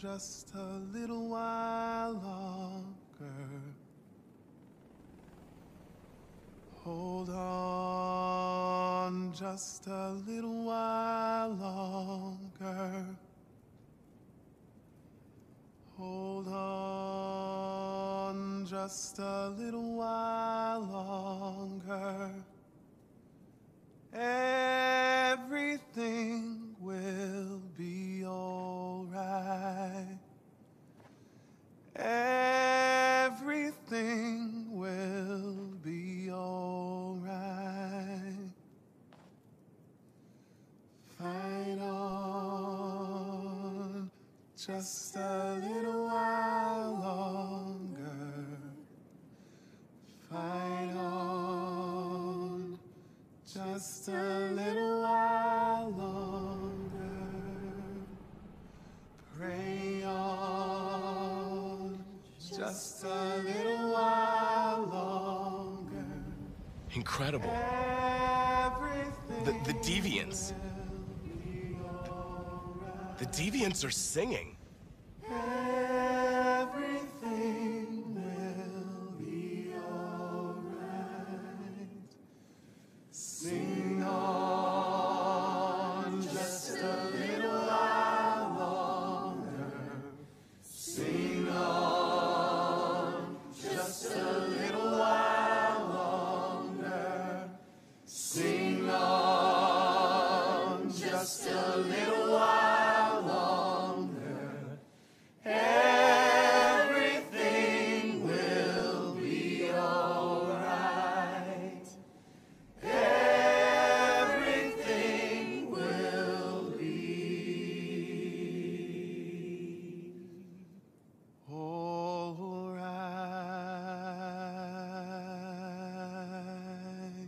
just a little while longer. Hold on just a little while longer. Hold on just a little while longer. Everything will be all right. Everything will be all right. Fight on just a little while longer. Fight on just a little while longer. Pray on just a little while longer. Incredible. The Deviants. The Deviants are singing. Everything will be all right. Sing on just a little while longer. Sing on just a little while longer. Sing on just a little while longer. Everything will be all right. Everything will be all right.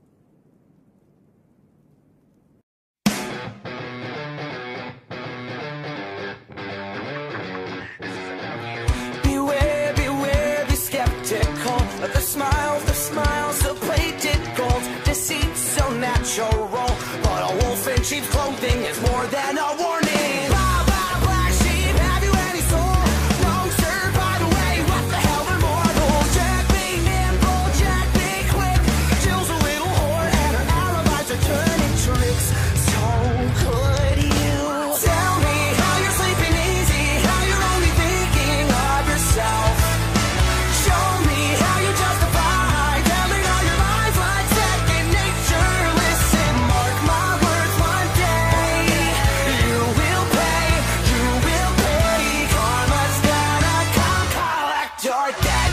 Beware, beware, be skeptical of the smiles of plated gold. Deceit so natural, but a wolf in sheep's clothing is more than a warning. Blah, blah, black sheep, have you any soul? No, sir, by the way, what the hell are mortals? Jack be nimble, Jack be quick. Jill's a little whore and her alibis are turning tricks. So could you tell me how you're sleeping easy, how you're only thinking of yourself? Show me how you justify telling all your lies like second nature. Listen, mark my words, one day you will pay, you will pay. Karma's gonna come collect your debt.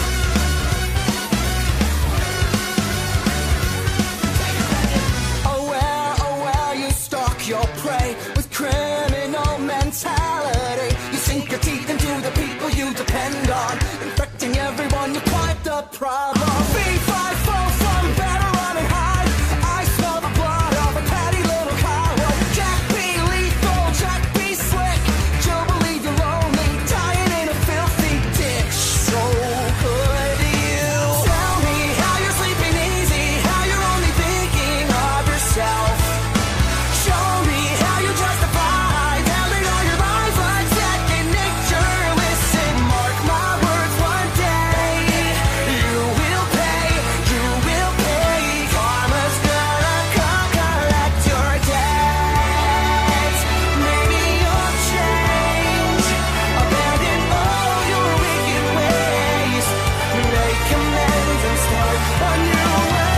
Aware, you stalk your prey with criminal mentality. You sink your teeth into the people you depend on, infecting everyone. You quite the problem. B5 from better run and hide. I smell the blood of a petty little coward. Jack be lethal, Jack be slick. You'll believe you're lonely, dying in a filthy ditch. So could you tell me how you're sleeping easy, how you're only thinking of yourself? Show me how you justify telling all your lies like second nature. Listen, mark my words, one day you will pay, you will pay. Karma's gonna come collect your debt. Maybe you'll change, abandon all your wicked ways, make amends and start anew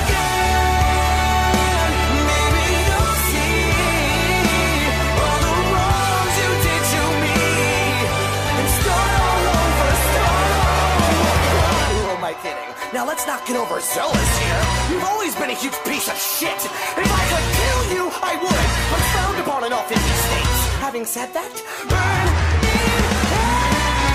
again. Maybe you'll see all the wrongs you did to me and start all over, start all over. Who am I kidding? Now let's not get overzealous here. You've always been a huge piece of shit. If I could kill you, I would. I'm frowned upon in all 50 states. Having said that, burn in hell.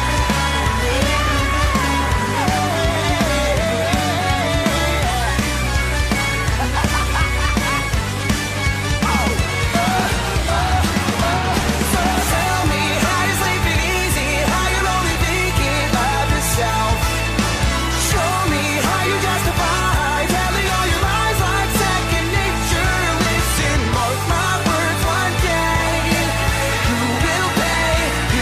So tell me how you're sleeping easy, how you're only thinking of yourself. Show me how you justify telling all your lies like second nature. Listen, mark my words, one day you will pay,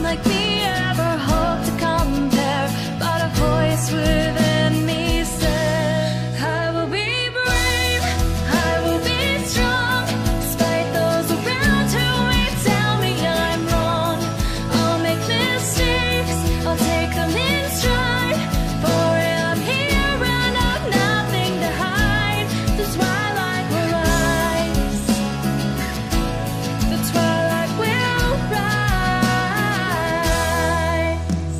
like me ever hope to compare, but a voice within me said, I will be brave, I will be strong, despite those around who may tell me I'm wrong. I'll make mistakes, I'll take them in stride, for I'm here and I've nothing to hide. The twilight will rise, the twilight will rise.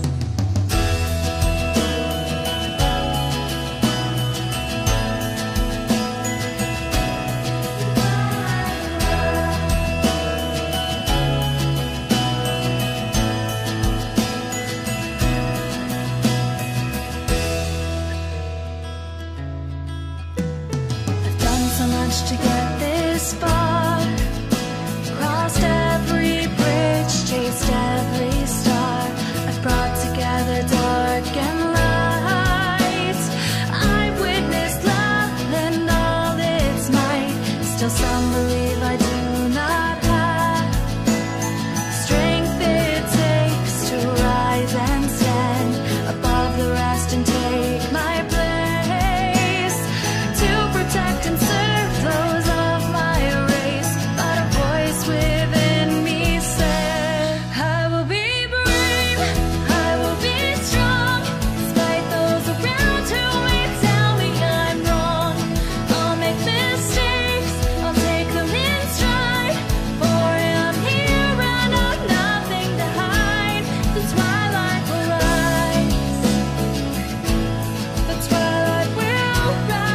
I've done so much to get this far, crossed every bridge, chased every star. I've brought together dark and light. I've witnessed love and all its might. Still some believe I do not have strength it takes to rise and stand above the rest and take my place, to protect and serve those of my race. But a voice within me said, I will be brave, I will be strong, despite those around who may tell me I'm wrong. I'll make mistakes, I'll take them in stride, for I'm here and I've nothing to hide. The twilight will rise, the twilight will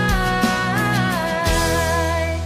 rise.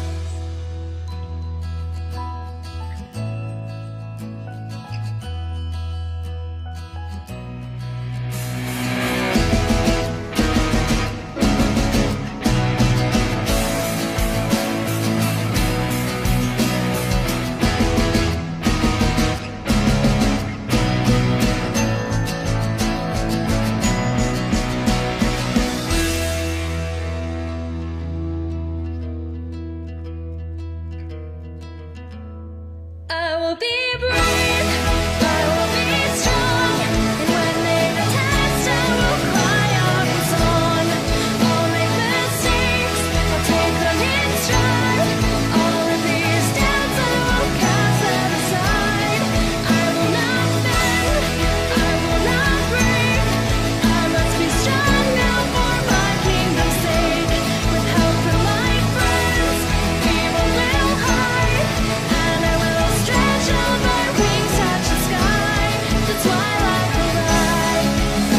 I will be brave, I will be strong, and when they test, I will cry out in song. I'll make mistakes, I'll take them in stride. All of these doubts I will cast them aside. I will not bend, I will not break. I must be strong now for my kingdom's sake. With help from my friends, evil will hide, and I will stretch out my wings, touch the sky. The twilight will rise,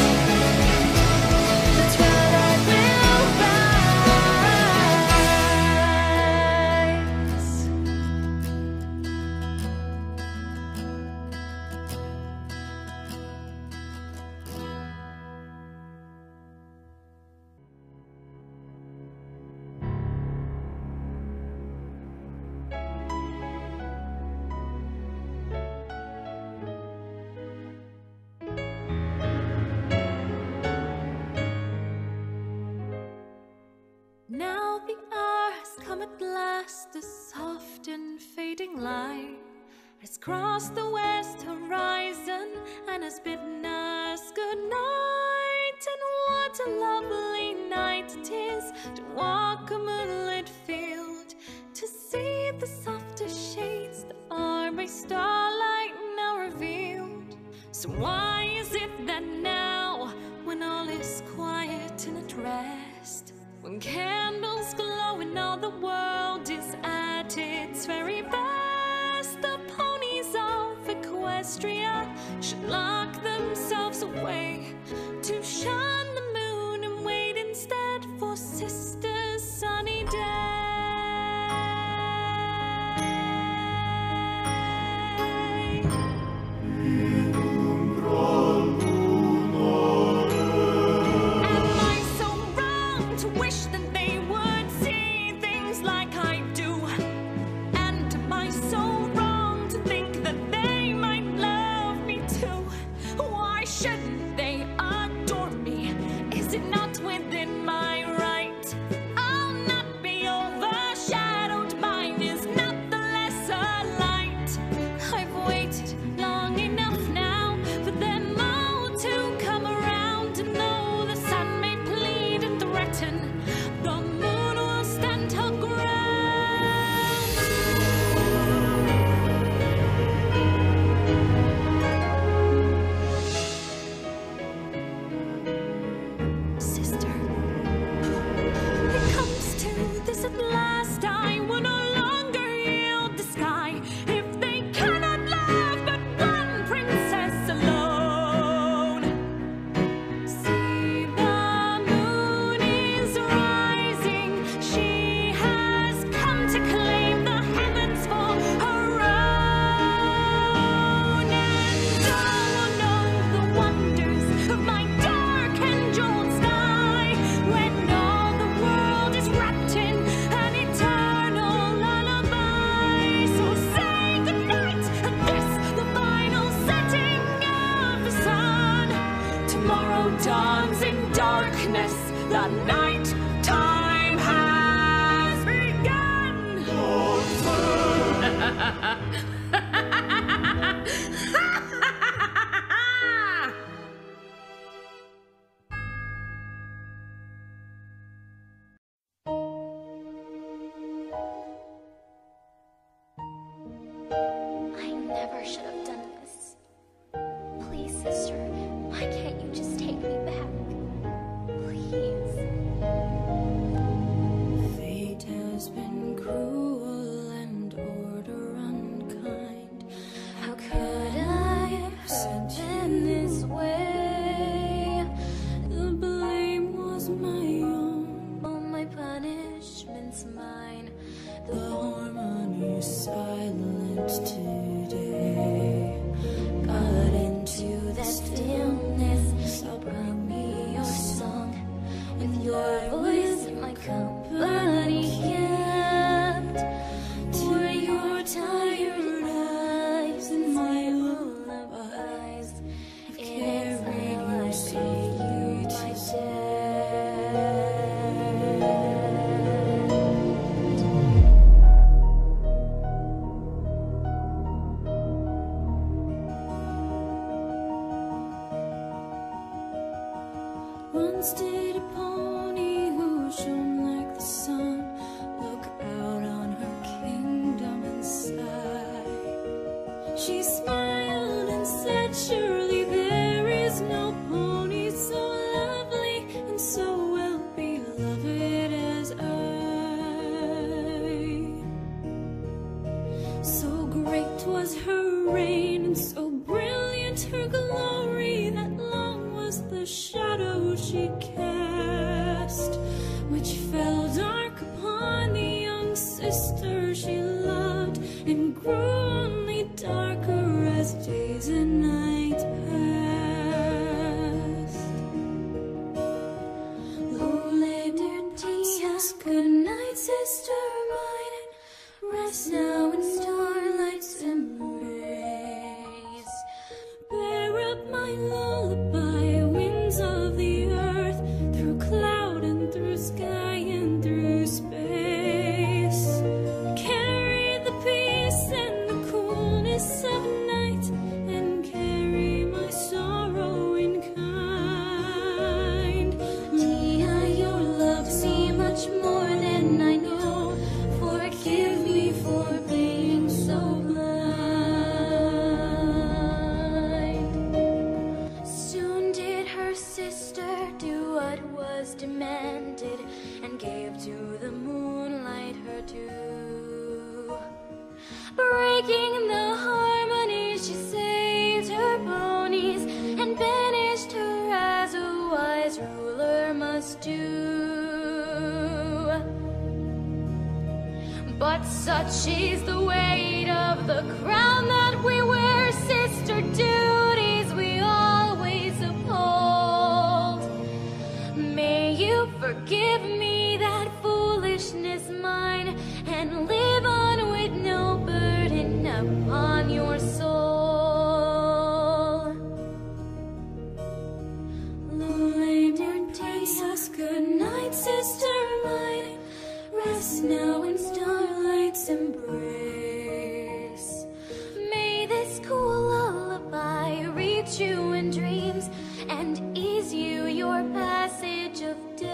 the twilight will rise. Now the hour has come at last, the soft and fading light has crossed the west horizon and has bidden us good night. And what a lovely night it is to walk a moonlit field, to see the softest shades that are by starlight now revealed. So why is it that now, when all is quiet and at rest, when candles glow and all the world is at its very best, the ponies of Equestria should lock themselves away to shun the moon and wait instead for Sister's sunny day? Am I so wrong to wish that they would see things like I do? And am I so wrong to think that they might love me too? Why shouldn't they The night time has begun. I never should have done this. Please, sister, why can't you just take me back? Please. Fate has been cruel and order unkind. How could I have been this way? The blame was my own. All my punishment's mine. The harmony's silent today. Got into that stillness. So bring me your song. With your voice, my company kept. For your tired eyes and my lullabies. Carried you, say you to death. Once did a pony who shone like the sun look out on her kingdom and sigh. She smiled and said, surely there is no pony so lovely and so well beloved as I. So great was her reign and so brilliant her glory that long was the shadow she cast, which fell dark upon the young sister she loved, and grew only darker as days and night passed. Lo, liberty, good night, sister mine. Rest now in starlight's embrace. Bear up my lullaby, winds of the earth, through cloud and through sky and through space. Carry the peace and the coolness of night, and carry my sorrow in kind. Dear, your love see much more than I know. Forgive me for being so blind. Soon did her sister do what was demanded, and gave to the moonlight her due. Breaking the harmony, she saved her ponies, and banished her as a wise ruler must do. But such is the weight of the crown that we wear, sister, duties we always uphold. May you forgive me that foolishness mine, and live on with no burden upon your soul. Lord, dear Jesus, good night, sister mine. Rest now in starlight's embrace. May this cool lullaby reach you in dreams, and ease you your passage of day.